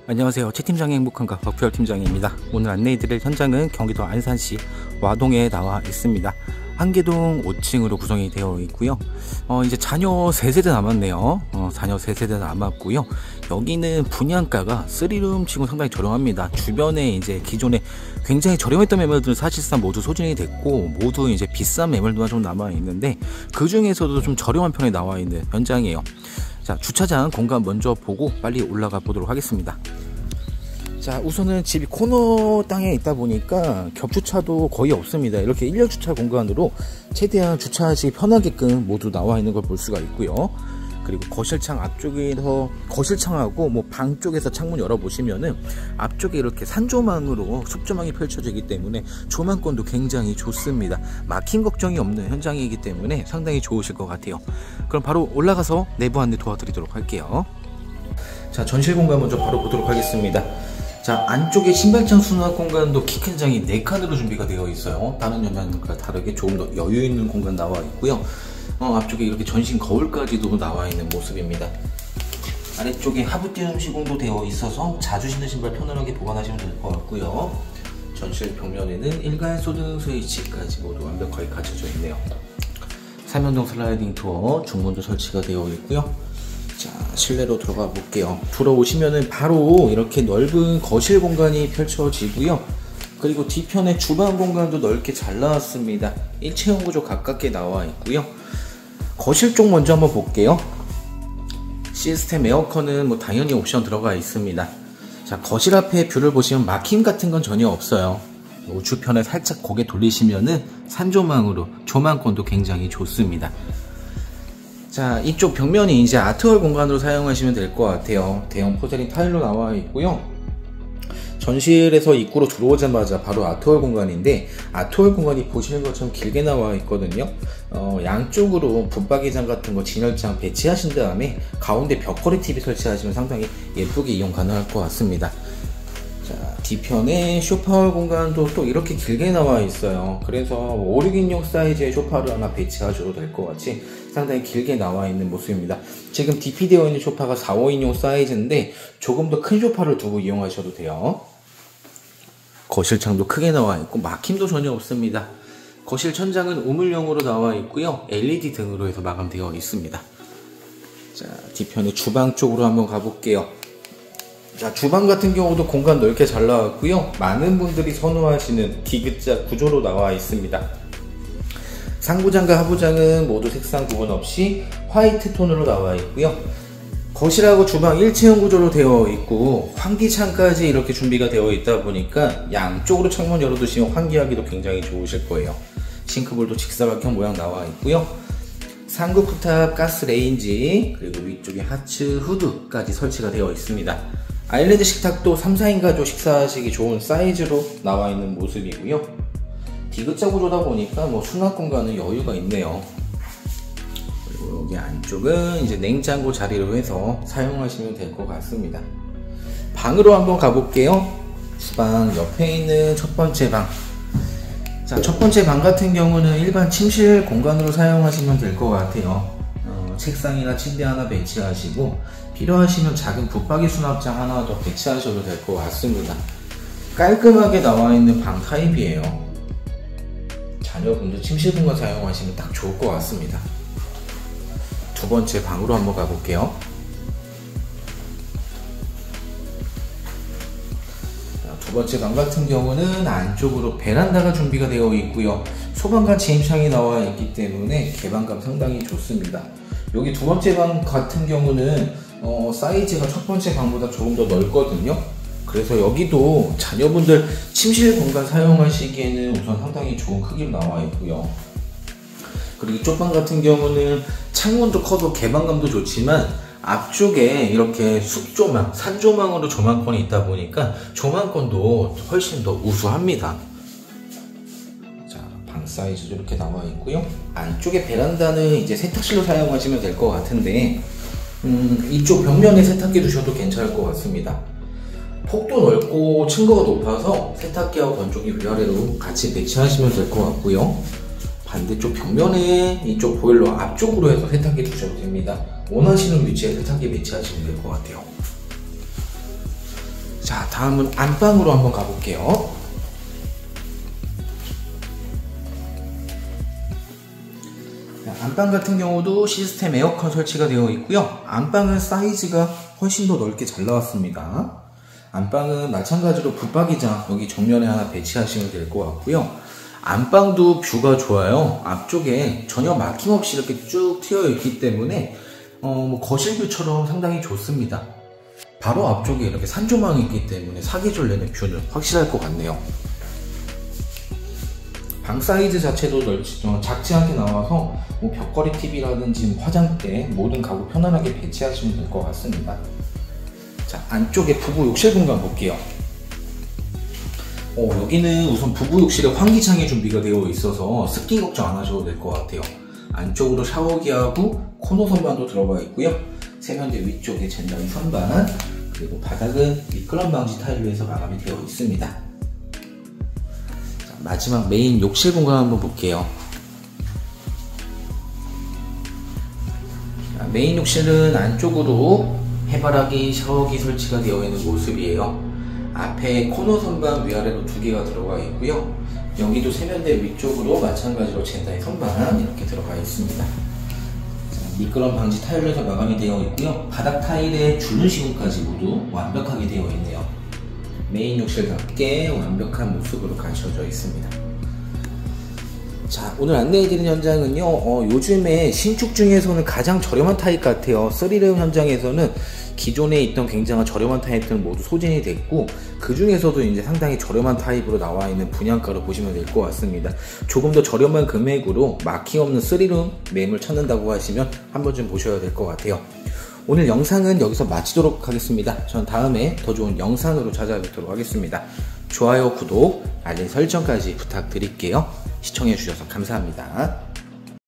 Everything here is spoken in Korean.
안녕하세요. 채팀장의 행복한가 박프열 팀장입니다. 오늘 안내해드릴 현장은 경기도 안산시 와동에 나와 있습니다. 한계동 5층으로 구성이 되어 있고요. 이제 자녀 3세대 남았네요. 자녀 3세대 남았고요. 여기는 분양가가 3룸 치고 상당히 저렴합니다. 주변에 이제 기존에 굉장히 저렴했던 매물들은 사실상 모두 소진이 됐고, 모두 이제 비싼 매물들만 좀 남아 있는데, 그 중에서도 좀 저렴한 편에 나와 있는 현장이에요. 자, 주차장 공간 먼저 보고 빨리 올라가 보도록 하겠습니다. 자, 우선은 집이 코너 땅에 있다 보니까 겹주차도 거의 없습니다. 이렇게 1열 주차 공간으로 최대한 주차하기 편하게끔 모두 나와 있는 걸 볼 수가 있고요. 그리고 거실창 앞쪽에서, 거실창하고 뭐 방 쪽에서 창문 열어보시면은 앞쪽에 이렇게 산조망으로 숲조망이 펼쳐지기 때문에 조망권도 굉장히 좋습니다. 막힘 걱정이 없는 현장이기 때문에 상당히 좋으실 것 같아요. 그럼 바로 올라가서 내부 안내 도와드리도록 할게요. 자, 전실 공간 먼저 바로 보도록 하겠습니다. 자, 안쪽에 신발장 수납 공간도 키 큰 장이 4칸으로 준비가 되어 있어요. 다른 현장과 다르게 조금 더 여유 있는 공간 나와 있고요. 앞쪽에 이렇게 전신 거울까지도 나와 있는 모습입니다. 아래쪽에 하부띄움 시공도 되어 있어서 자주 신는 신발 편안하게 보관하시면 될 것 같고요. 전실 벽면에는 일괄 소등 스위치까지 모두 완벽하게 갖춰져 있네요. 삼연동 슬라이딩 도어 중문도 설치가 되어 있고요. 자, 실내로 들어가 볼게요. 들어오시면은 바로 이렇게 넓은 거실 공간이 펼쳐지고요. 그리고 뒤편에 주방 공간도 넓게 잘 나왔습니다. 일체형 구조 가깝게 나와 있고요. 거실 쪽 먼저 한번 볼게요. 시스템 에어컨은 뭐 당연히 옵션 들어가 있습니다. 자, 거실 앞에 뷰를 보시면 막힘 같은 건 전혀 없어요. 우측편에 살짝 고개 돌리시면은 산조망으로 조망권도 굉장히 좋습니다. 자, 이쪽 벽면이 이제 아트월 공간으로 사용하시면 될 것 같아요. 대형 포세린 타일로 나와 있고요. 전실에서 입구로 들어오자마자 바로 아트월 공간인데, 아트월 공간이 보시는 것처럼 길게 나와 있거든요. 양쪽으로 붙박이장 같은 거 진열장 배치하신 다음에 가운데 벽걸이 TV 설치하시면 상당히 예쁘게 이용 가능할 것 같습니다. 자, 뒤편에 쇼파월 공간도 또 이렇게 길게 나와 있어요. 그래서 5, 6인용 사이즈의 쇼파를 하나 배치하셔도 될 것 같이 상당히 길게 나와 있는 모습입니다. 지금 DP 되어 있는 쇼파가 4, 5인용 사이즈인데 조금 더 큰 쇼파를 두고 이용하셔도 돼요. 거실창도 크게 나와 있고 막힘도 전혀 없습니다. 거실 천장은 우물형으로 나와 있고요. LED 등으로 해서 마감되어 있습니다. 자, 뒤편에 주방 쪽으로 한번 가볼게요. 자, 주방 같은 경우도 공간 넓게 잘 나왔고요. 많은 분들이 선호하시는 디귿자 구조로 나와 있습니다. 상부장과 하부장은 모두 색상 구분 없이 화이트 톤으로 나와 있고요. 거실하고 주방 일체형 구조로 되어 있고 환기창까지 이렇게 준비가 되어 있다 보니까 양쪽으로 창문 열어두시면 환기하기도 굉장히 좋으실 거예요. 싱크볼도 직사각형 모양 나와 있고요. 상부 쿠탑 가스 레인지, 그리고 위쪽에 하츠 후드까지 설치가 되어 있습니다. 아일랜드 식탁도 3, 4인 가족 식사하시기 좋은 사이즈로 나와 있는 모습이고요. 디귿자 구조다 보니까 뭐 수납 공간은 여유가 있네요. 그리고 여기 안쪽은 이제 냉장고 자리로 해서 사용하시면 될 것 같습니다. 방으로 한번 가볼게요. 주방 옆에 있는 첫 번째 방. 자, 첫 번째 방 같은 경우는 일반 침실 공간으로 사용하시면 될 것 같아요. 책상이나 침대 하나 배치하시고 필요하시면 작은 붙박이 수납장 하나 더 배치하셔도 될 것 같습니다. 깔끔하게 나와 있는 방 타입이에요. 자녀분들 침실 공간 사용하시면 딱 좋을 것 같습니다. 두 번째 방으로 한번 가볼게요. 두 번째 방 같은 경우는 안쪽으로 베란다가 준비가 되어 있고요. 소방관 진입창이 나와 있기 때문에 개방감 상당히 좋습니다. 여기 두 번째 방 같은 경우는 사이즈가 첫 번째 방보다 조금 더 넓거든요. 그래서 여기도 자녀분들 침실 공간 사용하시기에는 우선 상당히 좋은 크기로 나와 있고요. 그리고 이쪽 방 같은 경우는 창문도 커도 개방감도 좋지만 앞쪽에 이렇게 숲조망, 산조망으로 조망권이 있다 보니까 조망권도 훨씬 더 우수합니다. 자, 방 사이즈도 이렇게 나와 있고요. 안쪽에 베란다는 이제 세탁실로 사용하시면 될 것 같은데 이쪽 벽면에 세탁기 두셔도 괜찮을 것 같습니다. 폭도 넓고 층고가 높아서 세탁기하고 건조기 위아래로 같이 배치하시면 될 것 같고요. 반대쪽 벽면에 이쪽 보일러 앞쪽으로 해서 세탁기 두셔도 됩니다. 원하시는 위치에 세탁기 배치하시면 될 것 같아요. 자, 다음은 안방으로 한번 가볼게요. 안방 같은 경우도 시스템 에어컨 설치가 되어 있고요. 안방은 사이즈가 훨씬 더 넓게 잘 나왔습니다. 안방은 마찬가지로 붙박이장 여기 정면에 하나 배치하시면 될 것 같고요. 안방도 뷰가 좋아요. 앞쪽에 전혀 막힘없이 이렇게 쭉 트여 있기 때문에 거실 뷰처럼 상당히 좋습니다. 바로 앞쪽에 이렇게 산조망이 있기 때문에 사계절 내내 뷰는 확실할 것 같네요. 방 사이즈 자체도 작지 않게 나와서 벽걸이 TV라든지 화장대 모든 가구 편안하게 배치하시면 될 것 같습니다. 자, 안쪽에 부부 욕실 공간 볼게요. 여기는 우선 부부 욕실에 환기창이 준비가 되어 있어서 습기 걱정 안 하셔도 될 것 같아요. 안쪽으로 샤워기하고 코너 선반도 들어가 있고요. 세면대 위쪽에 젠다이 선반, 그리고 바닥은 미끄럼 방지 타일로 해서 마감이 되어 있습니다. 자, 마지막 메인 욕실 공간 한번 볼게요. 자, 메인 욕실은 안쪽으로 해바라기 샤워기 설치가 되어 있는 모습이에요. 앞에 코너 선반 위아래로 두 개가 들어가 있고요. 여기도 세면대 위쪽으로 마찬가지로 젠다이 선반 이렇게 들어가 있습니다. 미끄럼 방지 타일로 해서 마감이 되어 있고요. 바닥 타일에 줄눈 시공까지 모두 완벽하게 되어 있네요. 메인 욕실답게 완벽한 모습으로 갖춰져 있습니다. 자, 오늘 안내해드린 현장은요, 요즘에 신축 중에서는 가장 저렴한 타입 같아요. 3룸 현장에서는 기존에 있던 굉장한 저렴한 타입들은 모두 소진이 됐고, 그 중에서도 이제 상당히 저렴한 타입으로 나와 있는 분양가로 보시면 될 것 같습니다. 조금 더 저렴한 금액으로 막힘없는 3룸 매물 찾는다고 하시면 한 번쯤 보셔야 될 것 같아요. 오늘 영상은 여기서 마치도록 하겠습니다. 전 다음에 더 좋은 영상으로 찾아뵙도록 하겠습니다. 좋아요, 구독, 알림 설정까지 부탁드릴게요. 시청해주셔서 감사합니다.